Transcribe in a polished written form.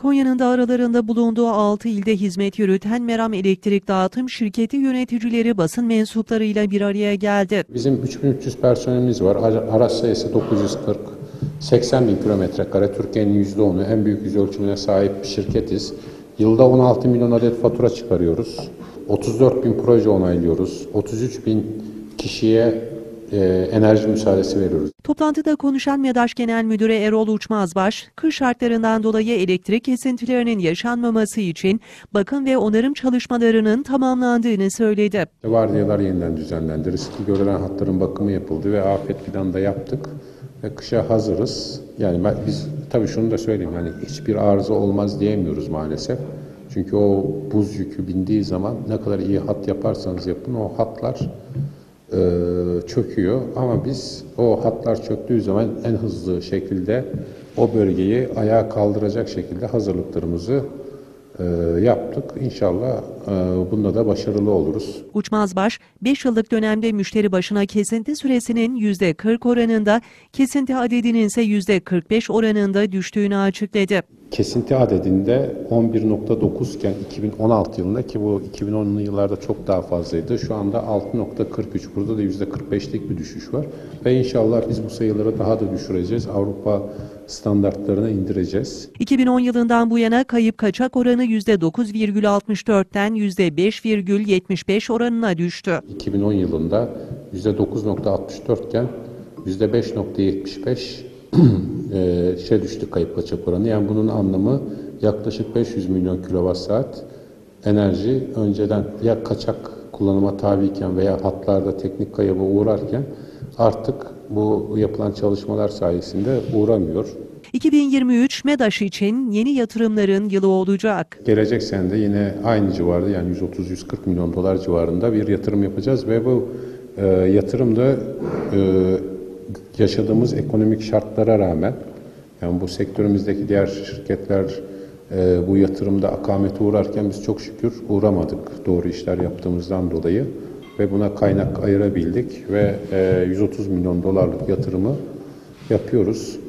Konya'nın da aralarında bulunduğu 6 ilde hizmet yürüten Meram Elektrik Dağıtım Şirketi yöneticileri basın mensuplarıyla bir araya geldi. Bizim 3300 personelimiz var. Araç sayısı 940. 80 bin kilometre kare. Türkiye'nin %10'u, en büyük yüz ölçümüne sahip bir şirketiz. Yılda 16 milyon adet fatura çıkarıyoruz. 34 bin proje onaylıyoruz. 33 bin kişiye enerji müsaadesi veriyoruz. Toplantıda konuşan MEDAŞ Genel Müdürü Erol Uçmazbaş, kış şartlarından dolayı elektrik kesintilerinin yaşanmaması için bakım ve onarım çalışmalarının tamamlandığını söyledi. Vardiyalar yeniden düzenlendi. Riskli görülen hatların bakımı yapıldı ve afet planı da yaptık. Ve kışa hazırız. Yani biz tabii şunu da söyleyeyim, yani hiçbir arıza olmaz diyemiyoruz maalesef. Çünkü o buz yükü bindiği zaman ne kadar iyi hat yaparsanız yapın o hatlar çöküyor. Ama biz o hatlar çöktüğü zaman en hızlı şekilde o bölgeyi ayağa kaldıracak şekilde hazırlıklarımızı yaptık. İnşallah bunda da başarılı oluruz. Uçmazbaş, 5 yıllık dönemde müşteri başına kesinti süresinin %40 oranında, kesinti adedinin ise %45 oranında düştüğünü açıkladı. Kesinti adedinde 11.9 iken 2016 yılında, ki bu 2010'lu yıllarda çok daha fazlaydı. Şu anda 6.43, burada da %45'lik bir düşüş var. Ve inşallah biz bu sayıları daha da düşüreceğiz. Avrupa standartlarına indireceğiz. 2010 yılından bu yana kayıp kaçak oranı %9,64'ten %5,75 oranına düştü. 2010 yılında %9.64 iken %5.75 düştü kayıp kaçak oranı. Yani bunun anlamı yaklaşık 500 milyon kilowatt saat enerji önceden ya kaçak kullanıma tabiyken veya hatlarda teknik kayıba uğrarken artık bu yapılan çalışmalar sayesinde uğramıyor. 2023 MEDAŞ için yeni yatırımların yılı olacak. Gelecek sene de yine aynı civarda, yani 130-140 milyon dolar civarında bir yatırım yapacağız ve bu yatırım da yaşadığımız ekonomik şartlara rağmen, yani bu sektörümüzdeki diğer şirketler bu yatırımda akamete uğrarken biz çok şükür uğramadık, doğru işler yaptığımızdan dolayı ve buna kaynak ayırabildik ve 130 milyon dolarlık yatırımı yapıyoruz.